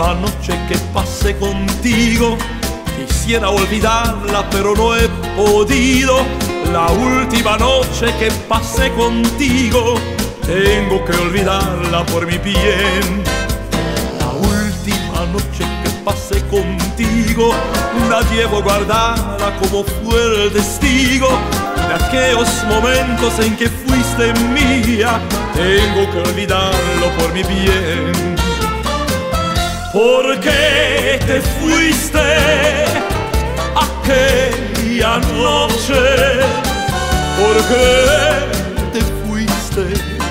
última noche que pasé contigo, quisiera olvidarla pero no he podido. La última noche que pasé contigo, tengo que olvidarla por mi bien. La última noche que pasé contigo, la llevo guardada como fue el testigo de aquellos momentos en que fuiste mía. Tengo que olvidarlo por mi bien. ¿Por qué te fuiste aquella noche? ¿Por qué te fuiste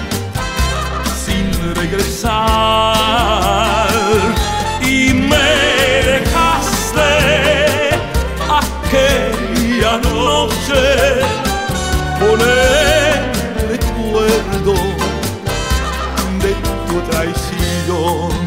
sin regresar? Y me dejaste aquella noche con el recuerdo de tu traición.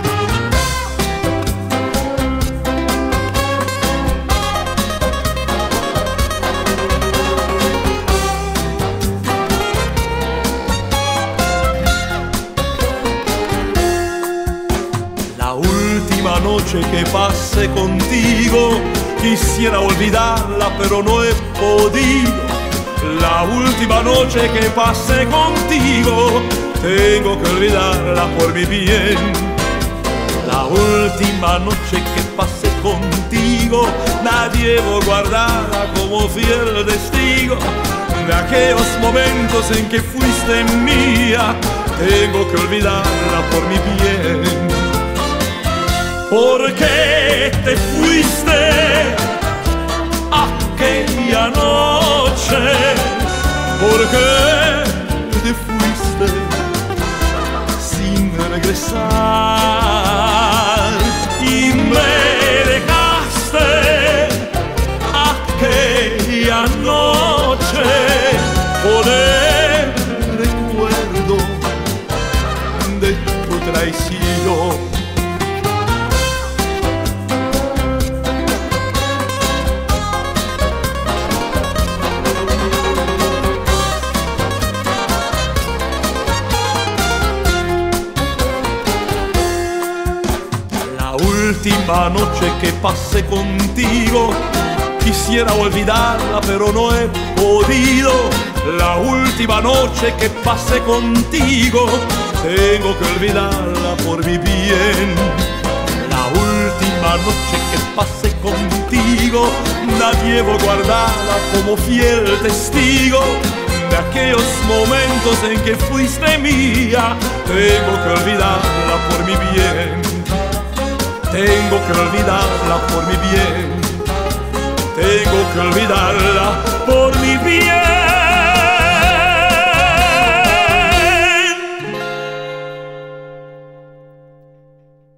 La última noche que pasé contigo, quisiera olvidarla pero no he podido. La última noche que pasé contigo, tengo que olvidarla por mi bien. La última noche que pasé contigo, la llevo guardada como fiel testigo de aquellos momentos en que fuiste mía. Tengo que olvidarla por mi bien. ¿Por qué te fuiste aquella noche? ¿Por qué te fuiste sin regresar? Y me dejaste aquella noche con el recuerdo de tu traición. Última noche que pasé contigo, quisiera olvidarla pero no he podido. La última noche que pasé contigo, tengo que olvidarla por mi bien. La última noche que pasé contigo, la llevo guardada como fiel testigo de aquellos momentos en que fuiste mía. Tengo que olvidarla por mi bien. Tengo que olvidarla por mi bien. Tengo que olvidarla por